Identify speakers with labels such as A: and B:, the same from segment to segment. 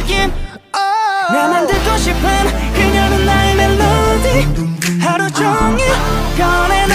A: 느낌 나만 듣고 싶은 그녀는 나의 멜로디 하루 종일 꺼내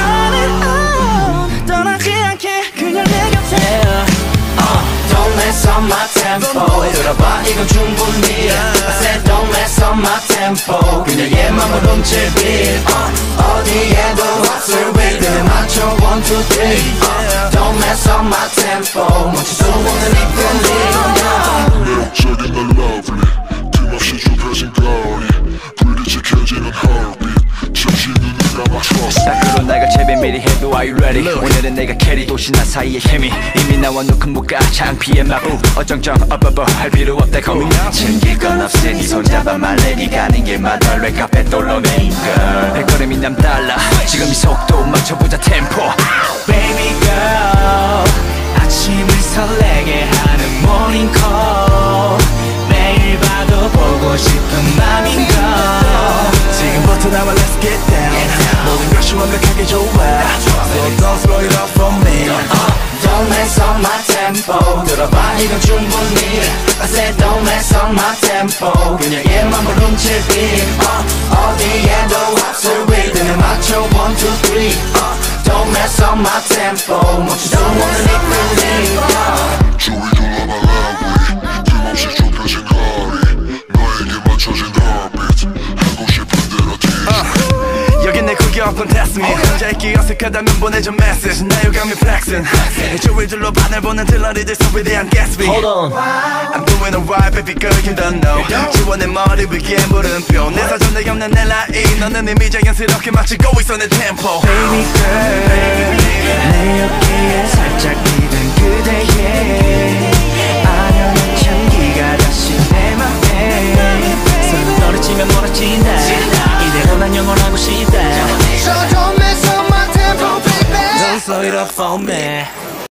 A: 너는 떠나지 않게 그녀 내 곁에
B: Don't mess up my tempo 들어봐 이건 충분히 I said don't mess up my tempo 그녀의 맘을 훔칠 beat 어디에도 없을 rhythm에 맞춰 1, 2, 3 Don't mess up my tempo 멈출 수 없는 이 feeling
C: 매력적인 날 lovely 틈없이 좁혀진 거리 부딪혀지는 heartbeat 잠시 눈을 감아 trust
D: 딱 그런 날 같이 미리 해도 Are you ready 오늘은 내가 캐리 도시나 사이의 힘이 이미 나와 누군 묵가 창피의 마부 어정쩡 할 필요 없다 고민 챙길 건 없으니 네 손잡아 말레기 가는 길마다 랩카페 돌로메인 girl 발걸음이 남달라 지금 이 속도 맞춰보자 템포
A: Baby girl 아침을 설레게 하는 morning call 매일 봐도 보고 싶은 맘인걸
B: 지금부터 나와 let's get down 모든 것이 완벽하게 좋아 So don't slow it up for me Don't mess up my tempo 들어봐 이건 충분히 I said don't mess up my tempo 그녀의 맘을 훔칠 beat 어디에도 없을 rhythm에 맞춰 1, 2, 3 Don't mess up my tempo 멈출 수 없는 이 feeling
C: 조리 둘러봐 lovely 틈없이 좁혀진 거리 너에게 맞춰진 heartbeat 하고 싶은 대로 tease
D: 여긴 내 구경뿐 test me 혼자 있기 어색하다면 보내줘 message 나 유감이 flexing 조리 둘러봐 날 보는 들러리들 소리에 대한 Gatsby Hold on I'm doing alright baby girl you don't know 지원의 머리 위에 물음표 내 사전에 없는 내 라인 너는 이미 자연스럽게 맞추고 있어 내 템포
A: Baby girl 내 어깨에 살짝 기댄 그대의 아련한 향기가 다시 내 맘에 서로 떨어지면 멀어진다 이대로 난 영원하고 싶다
B: So don't mess up my tempo baby
A: Don't slow it up for me